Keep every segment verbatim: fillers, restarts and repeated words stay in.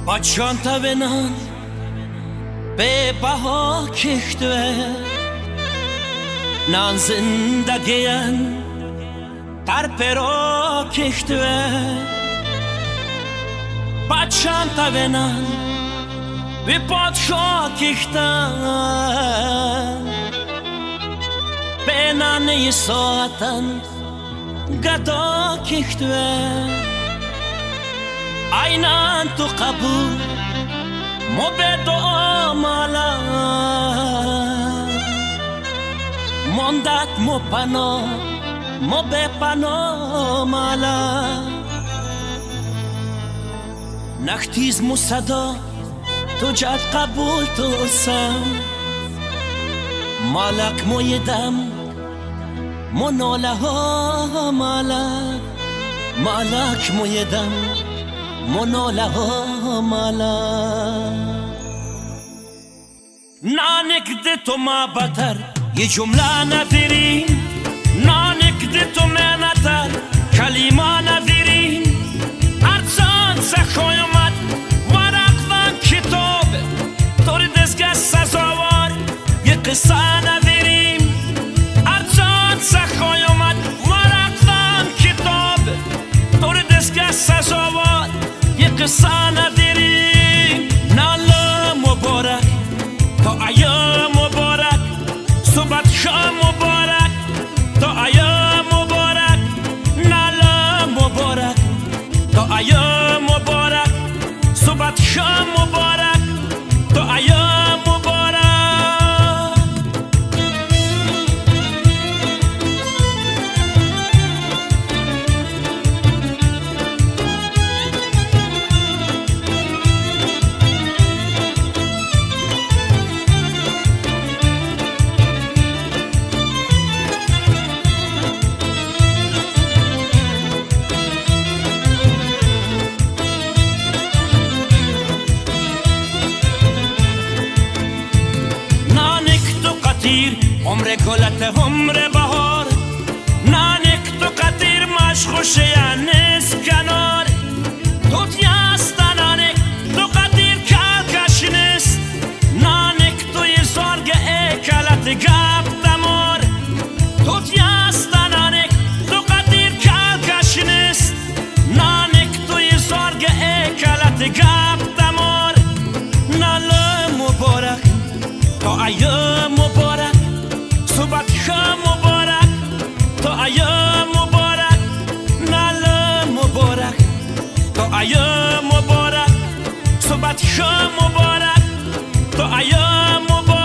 با چانتا به نان به بها کشتوه نان زندگیان در پرا کشتوه با چانتا به نان به پادشاه کشتن به نانه ساعتن گدا کشتوه aynı tu kabul mo be dua mala mondat mo pano mo be pano mala نختیز مو صدا تو جد قبول تو سم مالک مو یدم مو ناله ها مالک مالک مو یدم مناله ها مالا نانک ده تو ما بتر یه جمله نداریم نانک ده تو منتر کلمه نداریم ارزان سخوی اومد ورق و کتاب طور دستگاه سزاوار یه قصه نداریم ارزان سخوی اومد ورق و کتاب طور دستگاه سزاوار قصه نداریم ناله مبارک تا ایام مبارک صبح شام مبارک تا ایام مبارک ناله مبارک تا ایام مبارک صبح شام مبارک تا ایام مبارک عمر گلت عمر بهار نانک تو قطیر مشخوش یعنیس کنار تو تیست نانک تو قطیر کلکش نیست نانک توی زارگ اکلت گب دمار تو تیست نانک تو قطیر کلکش نیست نانک توی زارگ اکلت گب دمار ناله مبارک تا ایام مبارک صبح شام مبارک تا ایام مبارک ناله مبارک تا ایام مبارک صبح شام مبارک تا ایام مبارک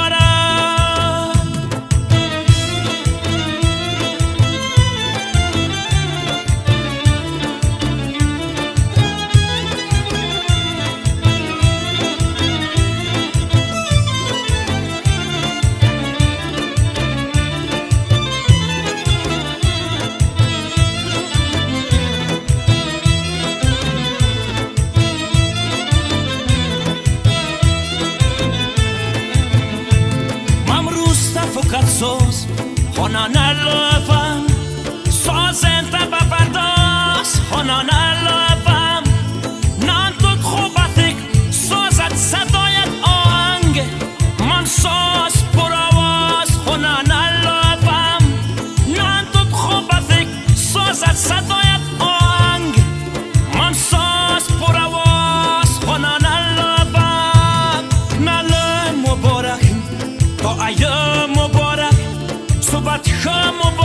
سوز خونان لفم ساز انت بپرداز خونان لفم نان توت خوبتک سازت صدایت آهنگ من ساز پرواز خونان لفم نان توت خوبتک سازت صدایت آهنگ من ساز پرواز خونان لفم ناله مبارک تا ایام مبارک صبح شام